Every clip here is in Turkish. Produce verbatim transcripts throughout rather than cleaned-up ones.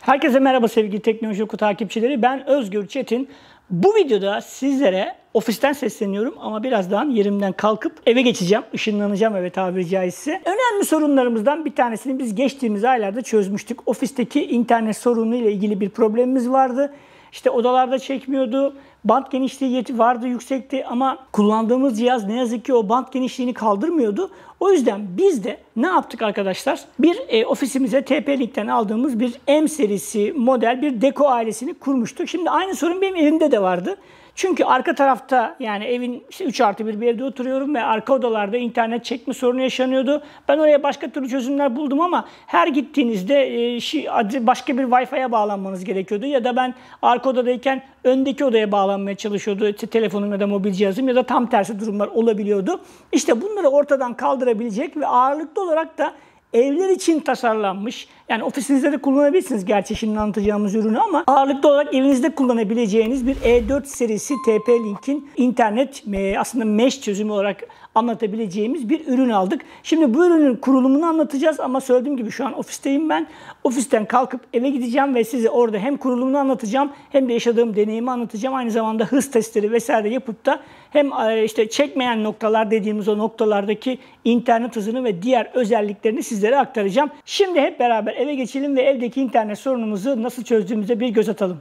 Herkese merhaba sevgili Teknoloji Oku takipçileri. Ben Özgür Çetin. Bu videoda sizlere ofisten sesleniyorum ama birazdan yerimden kalkıp eve geçeceğim. Işınlanacağım eve tabiri caizse. Önemli sorunlarımızdan bir tanesini biz geçtiğimiz aylarda çözmüştük. Ofisteki internet sorunu ile ilgili bir problemimiz vardı. İşte odalarda çekmiyordu. Bant genişliği vardı, yüksekti ama kullandığımız cihaz ne yazık ki o bant genişliğini kaldırmıyordu. O yüzden biz de ne yaptık arkadaşlar? Bir e, ofisimize T P-Link'ten aldığımız bir M serisi model bir Deco ailesini kurmuştuk. Şimdi aynı sorun benim evimde de vardı. Çünkü arka tarafta yani evin işte üç artı bir bir evde oturuyorum ve arka odalarda internet çekme sorunu yaşanıyordu. Ben oraya başka türlü çözümler buldum ama her gittiğinizde başka bir Wi-Fi'ye bağlanmanız gerekiyordu. Ya da ben arka odadayken öndeki odaya bağlanmaya çalışıyordu. İşte telefonum ya da mobil cihazım ya da tam tersi durumlar olabiliyordu. İşte bunları ortadan kaldırabilecek ve ağırlıklı olarak da evler için tasarlanmış. Yani ofisinizde de kullanabilirsiniz gerçi şimdi anlatacağımız ürünü ama ağırlıklı olarak evinizde kullanabileceğiniz bir E dört serisi T P-Link'in internet aslında mesh çözümü olarak anlatabileceğimiz bir ürün aldık. Şimdi bu ürünün kurulumunu anlatacağız ama söylediğim gibi şu an ofisteyim ben. Ofisten kalkıp eve gideceğim ve size orada hem kurulumunu anlatacağım hem de yaşadığım deneyimi anlatacağım. Aynı zamanda hız testleri vesaire yapıp da hem işte çekmeyen noktalar dediğimiz o noktalardaki internet hızını ve diğer özelliklerini sizlere aktaracağım. Şimdi hep beraber eve geçelim ve evdeki internet sorunumuzu nasıl çözdüğümüze bir göz atalım.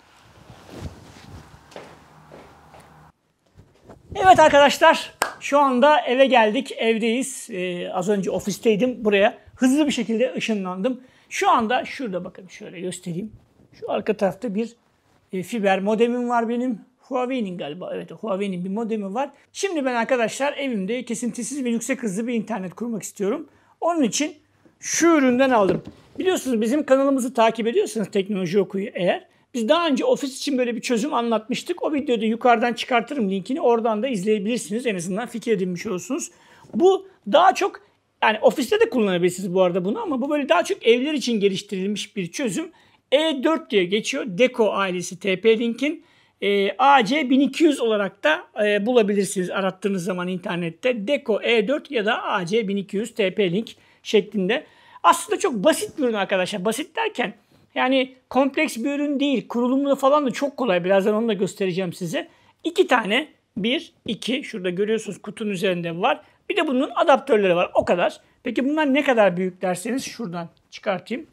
Evet arkadaşlar, şu anda eve geldik, evdeyiz. Ee, az önce ofisteydim, buraya hızlı bir şekilde ışınlandım. Şu anda şurada bakın şöyle göstereyim. Şu arka tarafta bir e, fiber modemim var benim. Huawei'nin galiba, evet Huawei'nin bir modemi var. Şimdi ben arkadaşlar evimde kesintisiz ve yüksek hızlı bir internet kurmak istiyorum. Onun için şu üründen aldım. Biliyorsunuz bizim kanalımızı takip ediyorsanız Teknoloji Oku'yu eğer, biz daha önce ofis için böyle bir çözüm anlatmıştık. O videoda yukarıdan çıkartırım linkini. Oradan da izleyebilirsiniz. En azından fikir edinmiş olursunuz. Bu daha çok yani ofiste de kullanabilirsiniz bu arada bunu ama bu böyle daha çok evler için geliştirilmiş bir çözüm. E dört diye geçiyor. Deco ailesi T P-Link'in e, A C bin iki yüz olarak da e, bulabilirsiniz arattığınız zaman internette. Deco E dört ya da A C bin iki yüz T P-Link şeklinde. Aslında çok basit bir ürün arkadaşlar. Basit derken yani kompleks bir ürün değil. Kurulumu da falan da çok kolay. Birazdan onu da göstereceğim size. İki tane. Bir, iki. Şurada görüyorsunuz kutunun üzerinde var. Bir de bunun adaptörleri var. O kadar. Peki bunlar ne kadar büyük derseniz şuradan çıkartayım.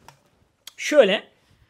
Şöyle.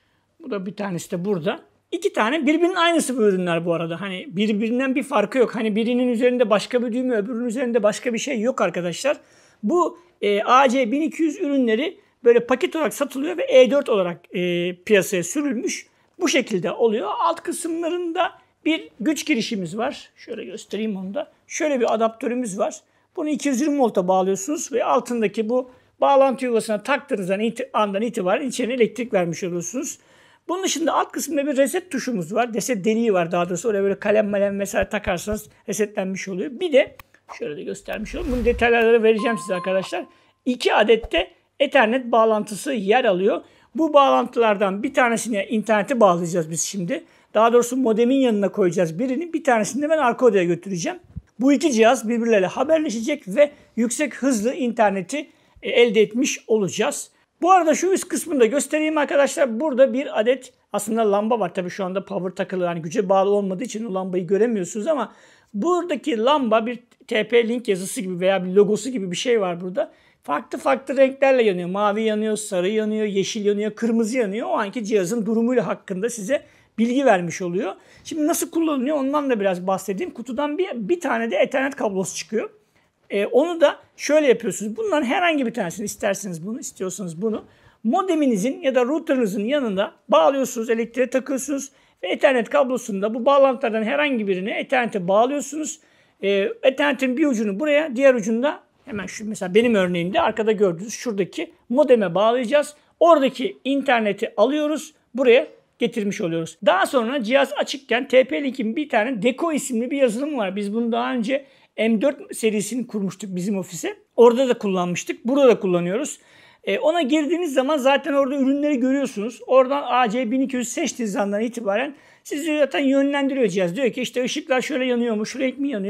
Bu da bir tanesi de burada. İki tane birbirinin aynısı bu ürünler bu arada. Hani birbirinden bir farkı yok. Hani birinin üzerinde başka bir düğme, öbürünün üzerinde başka bir şey yok arkadaşlar. Bu e, A C bin iki yüz ürünleri böyle paket olarak satılıyor ve E dört olarak e, piyasaya sürülmüş. Bu şekilde oluyor. Alt kısımlarında bir güç girişimiz var. Şöyle göstereyim onu da. Şöyle bir adaptörümüz var. Bunu iki yüz yirmi volta bağlıyorsunuz ve altındaki bu bağlantı yuvasına taktığınızdan iti andan itibaren içine elektrik vermiş oluyorsunuz. Bunun dışında alt kısmında bir reset tuşumuz var. Reset deliği var daha doğrusu. Oraya böyle kalem malem vesaire takarsanız resetlenmiş oluyor. Bir de şöyle de göstermiş olayım. Bunun detayları vereceğim size arkadaşlar. İki adet de Ethernet bağlantısı yer alıyor. Bu bağlantılardan bir tanesine internete bağlayacağız biz şimdi. Daha doğrusu modemin yanına koyacağız birini. Bir tanesini de ben arka odaya götüreceğim. Bu iki cihaz birbirleriyle haberleşecek ve yüksek hızlı interneti elde etmiş olacağız. Bu arada şu üst kısmını da göstereyim arkadaşlar. Burada bir adet aslında lamba var. Tabii şu anda power takılı yani güce bağlı olmadığı için o lambayı göremiyorsunuz ama buradaki lamba bir T P-Link yazısı gibi veya bir logosu gibi bir şey var burada. Farklı farklı renklerle yanıyor. Mavi yanıyor, sarı yanıyor, yeşil yanıyor, kırmızı yanıyor. O anki cihazın durumuyla hakkında size bilgi vermiş oluyor. Şimdi nasıl kullanılıyor ondan da biraz bahsedeyim. Kutudan bir, bir tane de Ethernet kablosu çıkıyor. Ee, onu da şöyle yapıyorsunuz. Bunların herhangi bir tanesini isterseniz bunu, istiyorsanız bunu modeminizin ya da router'ınızın yanında bağlıyorsunuz, elektriğe takıyorsunuz ve Ethernet kablosunu da bu bağlantılardan herhangi birine Ethernet'e bağlıyorsunuz. Ee, Ethernet'in bir ucunu buraya, diğer ucunu da hemen şu mesela benim örneğimde arkada gördüğünüz şuradaki modeme bağlayacağız. Oradaki interneti alıyoruz. Buraya getirmiş oluyoruz. Daha sonra cihaz açıkken T P-Link'in bir tane Deco isimli bir yazılım var. Biz bunu daha önce M dört serisini kurmuştuk bizim ofise. Orada da kullanmıştık. Burada da kullanıyoruz. E, ona girdiğiniz zaman zaten orada ürünleri görüyorsunuz. Oradan A C bin iki yüz seçtiğiniz andan itibaren sizi zaten yönlendiriyor cihaz. Diyor ki işte ışıklar şöyle yanıyor mu? Şu renk mi yanıyor?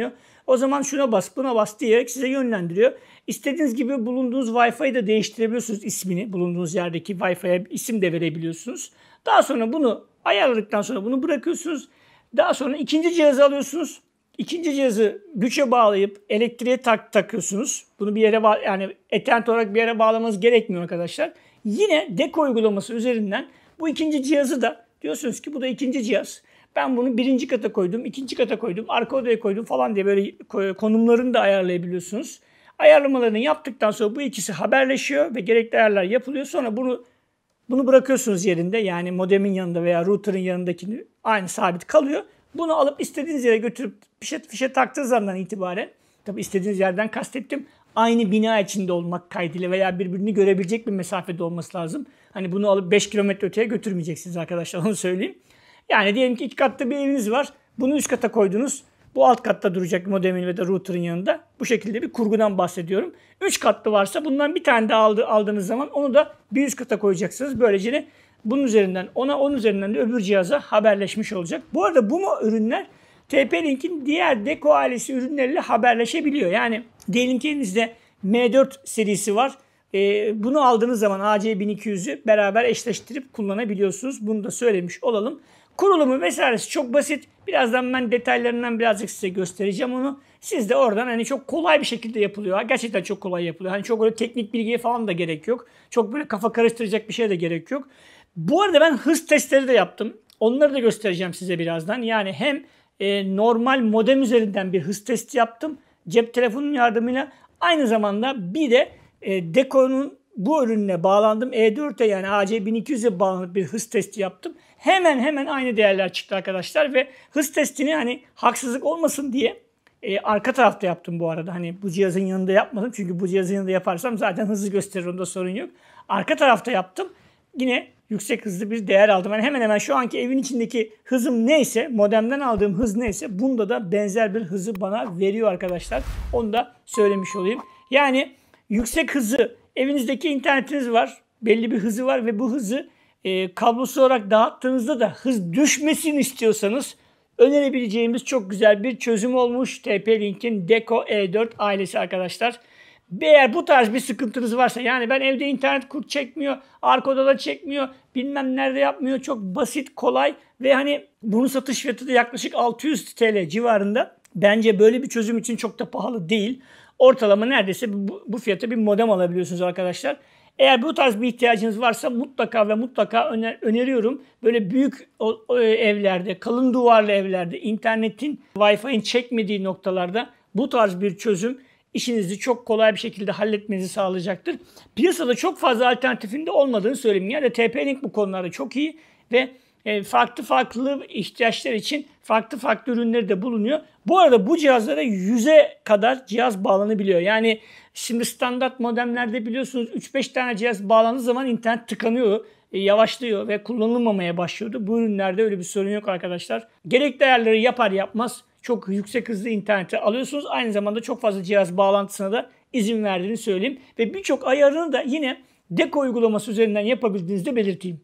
O zaman şuna bas, buna bas diyerek size yönlendiriyor. İstediğiniz gibi bulunduğunuz Wi-Fi'yi de değiştirebiliyorsunuz ismini. Bulunduğunuz yerdeki Wi-Fi'ye isim de verebiliyorsunuz. Daha sonra bunu ayarladıktan sonra bunu bırakıyorsunuz. Daha sonra ikinci cihazı alıyorsunuz. İkinci cihazı güçe bağlayıp elektriğe tak takıyorsunuz. Bunu bir yere bağ yani Ethernet olarak bir yere bağlamanız gerekmiyor arkadaşlar. Yine Deco uygulaması üzerinden bu ikinci cihazı da diyorsunuz ki bu da ikinci cihaz. Ben bunu birinci kata koydum, ikinci kata koydum, arka odaya koydum falan diye böyle konumlarını da ayarlayabiliyorsunuz. Ayarlamalarını yaptıktan sonra bu ikisi haberleşiyor ve gerekli ayarlar yapılıyor. Sonra bunu bunu bırakıyorsunuz yerinde. Yani modemin yanında veya router'ın yanındakini aynı sabit kalıyor. Bunu alıp istediğiniz yere götürüp fişe, fişe taktığınız andan itibaren, tabii istediğiniz yerden kastettim, aynı bina içinde olmak kaydıyla veya birbirini görebilecek bir mesafede olması lazım. Hani bunu alıp beş kilometre öteye götürmeyeceksiniz arkadaşlar, onu söyleyeyim. Yani diyelim ki iki katlı bir eviniz var. Bunu üst kata koydunuz. Bu alt katta duracak modemin ve de router'ın yanında. Bu şekilde bir kurgudan bahsediyorum. üç katlı varsa bundan bir tane daha aldı, aldığınız zaman onu da bir üst kata koyacaksınız. Böylece bunun üzerinden ona, onun üzerinden de öbür cihaza haberleşmiş olacak. Bu arada bu ürünler T P-Link'in diğer Deco ailesi ürünleriyle haberleşebiliyor. Yani diyelim ki elinizde M dört serisi var. Ee, bunu aldığınız zaman A C bin iki yüzü beraber eşleştirip kullanabiliyorsunuz. Bunu da söylemiş olalım. Kurulumu vesairesi çok basit. Birazdan ben detaylarından birazcık size göstereceğim onu. Siz de oradan hani çok kolay bir şekilde yapılıyor. Gerçekten çok kolay yapılıyor. Hani çok öyle teknik bilgiye falan da gerek yok. Çok böyle kafa karıştıracak bir şeye de gerek yok. Bu arada ben hız testleri de yaptım. Onları da göstereceğim size birazdan. Yani hem e, normal modem üzerinden bir hız testi yaptım. Cep telefonunun yardımıyla. Aynı zamanda bir de e, Deco'nun bu ürününe bağlandım. E dört'e yani A C bin iki yüze bağlanıp bir hız testi yaptım. Hemen hemen aynı değerler çıktı arkadaşlar ve hız testini hani haksızlık olmasın diye e, arka tarafta yaptım bu arada. Hani bu cihazın yanında yapmadım çünkü bu cihazın yanında yaparsam zaten hızı gösterir, onda sorun yok. Arka tarafta yaptım. Yine yüksek hızlı bir değer aldım. Yani hemen hemen şu anki evin içindeki hızım neyse, modemden aldığım hız neyse bunda da benzer bir hızı bana veriyor arkadaşlar. Onu da söylemiş olayım. Yani yüksek hızı, evinizdeki internetiniz var, belli bir hızı var ve bu hızı e, kablosu olarak dağıttığınızda da hız düşmesini istiyorsanız önerebileceğimiz çok güzel bir çözüm olmuş T P-Link'in Deco E dört ailesi arkadaşlar. Eğer bu tarz bir sıkıntınız varsa, yani ben evde internet kurt çekmiyor, arka odada çekmiyor, bilmem nerede yapmıyor, çok basit, kolay ve hani bunun satış fiyatı da yaklaşık altı yüz TL civarında. Bence böyle bir çözüm için çok da pahalı değil. Ortalama neredeyse bu, bu fiyata bir modem alabiliyorsunuz arkadaşlar. Eğer bu tarz bir ihtiyacınız varsa mutlaka ve mutlaka öner öneriyorum. Böyle büyük o, o evlerde, kalın duvarlı evlerde, internetin, Wi-Fi'nin çekmediği noktalarda bu tarz bir çözüm işinizi çok kolay bir şekilde halletmenizi sağlayacaktır. Piyasada çok fazla alternatifinde olmadığını söyleyeyim. Yani T P-Link bu konularda çok iyi ve farklı farklı ihtiyaçlar için farklı farklı ürünleri de bulunuyor. Bu arada bu cihazlara yüze kadar cihaz bağlanabiliyor. Yani şimdi standart modemlerde biliyorsunuz üç beş tane cihaz bağlandığı zaman internet tıkanıyor, yavaşlıyor ve kullanılmamaya başlıyordu. Bu ürünlerde öyle bir sorun yok arkadaşlar. Gerekli ayarları yapar yapmaz çok yüksek hızlı interneti alıyorsunuz. Aynı zamanda çok fazla cihaz bağlantısına da izin verdiğini söyleyeyim. Ve birçok ayarını da yine Deco uygulaması üzerinden yapabildiğinizi de belirteyim.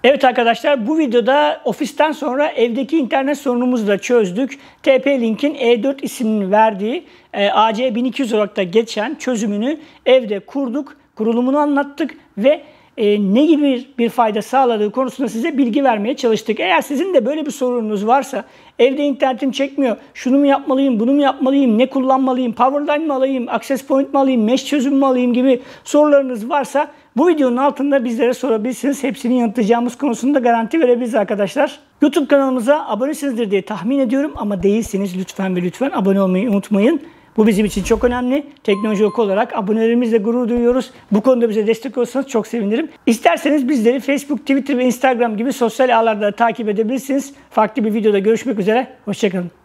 Evet arkadaşlar, bu videoda ofisten sonra evdeki internet sorunumuzu da çözdük. T P-Link'in E dört ismini verdiği e, A C bin iki yüz olarak da geçen çözümünü evde kurduk. Kurulumunu anlattık ve e, ne gibi bir fayda sağladığı konusunda size bilgi vermeye çalıştık. Eğer sizin de böyle bir sorununuz varsa, evde internetim çekmiyor, şunu mu yapmalıyım, bunu mu yapmalıyım, ne kullanmalıyım, Powerline mı alayım, Access Point mu alayım, Mesh çözüm mü alayım gibi sorularınız varsa bu videonun altında bizlere sorabilirsiniz. Hepsini yanıtlayacağımız konusunda garanti verebiliriz arkadaşlar. YouTube kanalımıza abonesinizdir diye tahmin ediyorum ama değilseniz lütfen ve lütfen abone olmayı unutmayın. Bu bizim için çok önemli. Teknoloji Oku olarak abonelerimizle gurur duyuyoruz. Bu konuda bize destek olursanız çok sevinirim. İsterseniz bizleri Facebook, Twitter ve Instagram gibi sosyal ağlarda takip edebilirsiniz. Farklı bir videoda görüşmek üzere. Hoşçakalın.